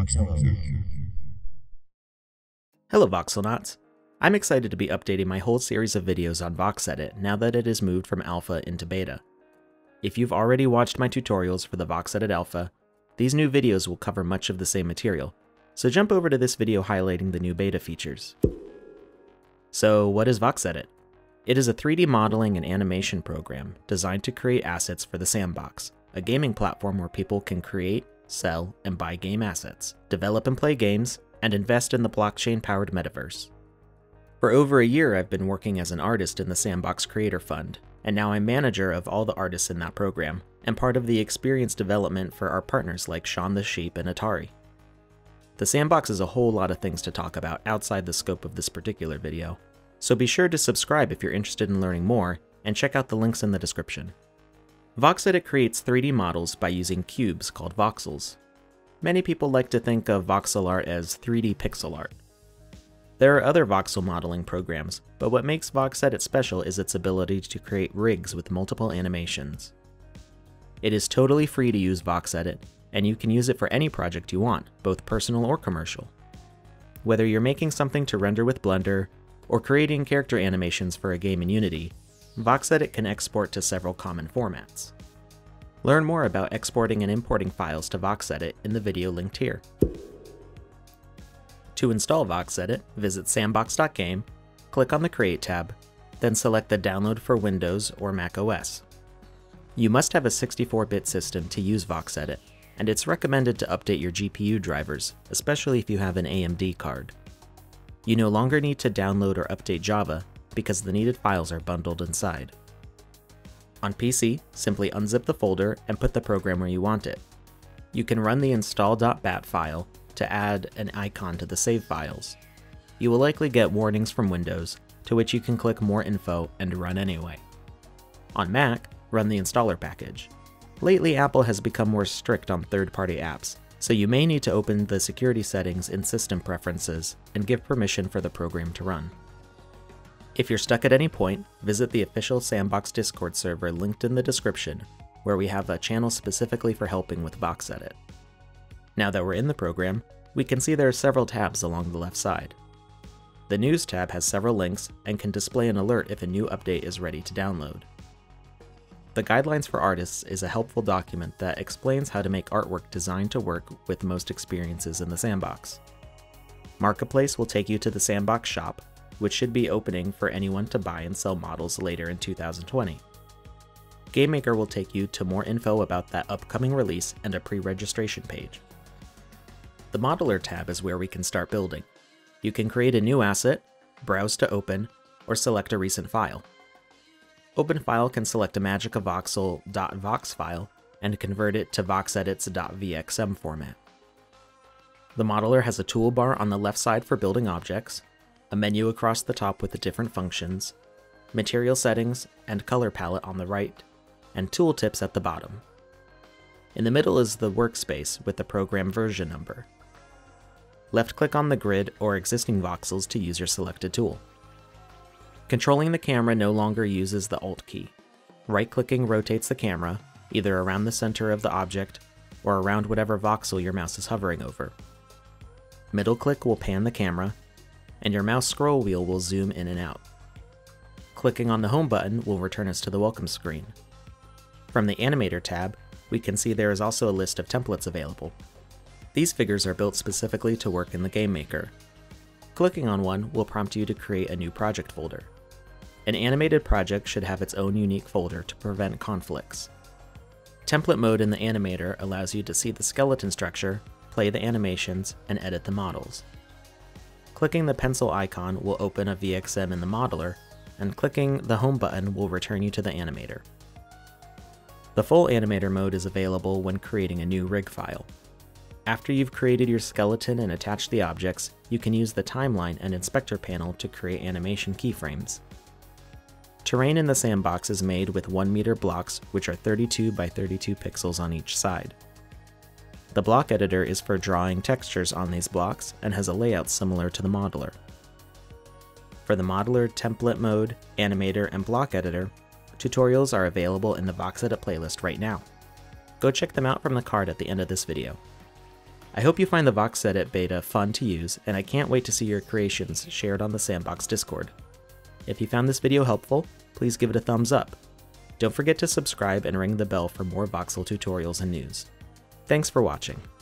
Hello Voxelnauts! I'm excited to be updating my whole series of videos on VoxEdit now that it is moved from alpha into beta. If you've already watched my tutorials for the VoxEdit alpha, these new videos will cover much of the same material, so jump over to this video highlighting the new beta features. So what is VoxEdit? It is a 3D modeling and animation program designed to create assets for the Sandbox, a gaming platform where people can create, sell, and buy game assets, develop and play games, and invest in the blockchain-powered metaverse. For over a year, I've been working as an artist in the Sandbox Creator Fund, and now I'm manager of all the artists in that program, and part of the experience development for our partners like Shaun the Sheep and Atari. The Sandbox is a whole lot of things to talk about outside the scope of this particular video, so be sure to subscribe if you're interested in learning more, and check out the links in the description. VoxEdit creates 3D models by using cubes called voxels. Many people like to think of voxel art as 3D pixel art. There are other voxel modeling programs, but what makes VoxEdit special is its ability to create rigs with multiple animations. It is totally free to use VoxEdit, and you can use it for any project you want, both personal or commercial. Whether you're making something to render with Blender, or creating character animations for a game in Unity, VoxEdit can export to several common formats. Learn more about exporting and importing files to VoxEdit in the video linked here. To install VoxEdit, visit sandbox.game, click on the Create tab, then select the Download for Windows or Mac OS. You must have a 64-bit system to use VoxEdit, and it's recommended to update your GPU drivers, especially if you have an AMD card. You no longer need to download or update Java, because the needed files are bundled inside. On PC, simply unzip the folder and put the program where you want it. You can run the install.bat file to add an icon to the save files. You will likely get warnings from Windows, to which you can click More Info and run anyway. On Mac, run the installer package. Lately, Apple has become more strict on third-party apps, so you may need to open the security settings in System Preferences and give permission for the program to run. If you're stuck at any point, visit the official Sandbox Discord server linked in the description, where we have a channel specifically for helping with VoxEdit. Now that we're in the program, we can see there are several tabs along the left side. The News tab has several links and can display an alert if a new update is ready to download. The Guidelines for Artists is a helpful document that explains how to make artwork designed to work with most experiences in the Sandbox. Marketplace will take you to the Sandbox shop, which should be opening for anyone to buy and sell models later in 2020. GameMaker will take you to more info about that upcoming release and a pre-registration page. The Modeler tab is where we can start building. You can create a new asset, browse to open, or select a recent file. Open File can select a magicavoxel.vox file and convert it to VoxEdit's .vxm format. The modeler has a toolbar on the left side for building objects, a menu across the top with the different functions, material settings and color palette on the right, and tooltips at the bottom. In the middle is the Workspace with the program version number. Left-click on the grid or existing voxels to use your selected tool. Controlling the camera no longer uses the Alt key. Right-clicking rotates the camera, either around the center of the object or around whatever voxel your mouse is hovering over. Middle-click will pan the camera, and your mouse scroll wheel will zoom in and out. Clicking on the Home button will return us to the welcome screen. From the Animator tab, we can see there is also a list of templates available. These figures are built specifically to work in the GameMaker. Clicking on one will prompt you to create a new project folder. An animated project should have its own unique folder to prevent conflicts. Template mode in the Animator allows you to see the skeleton structure, play the animations, and edit the models. Clicking the pencil icon will open a VXM in the modeler, and clicking the Home button will return you to the Animator. The full Animator mode is available when creating a new rig file. After you've created your skeleton and attached the objects, you can use the Timeline and Inspector panel to create animation keyframes. Terrain in the Sandbox is made with 1 meter blocks, which are 32 by 32 pixels on each side. The block editor is for drawing textures on these blocks and has a layout similar to the modeler. For the modeler, template mode, animator, and block editor, tutorials are available in the VoxEdit playlist right now. Go check them out from the card at the end of this video. I hope you find the VoxEdit beta fun to use, and I can't wait to see your creations shared on the Sandbox Discord. If you found this video helpful, please give it a thumbs up. Don't forget to subscribe and ring the bell for more Voxel tutorials and news. Thanks for watching.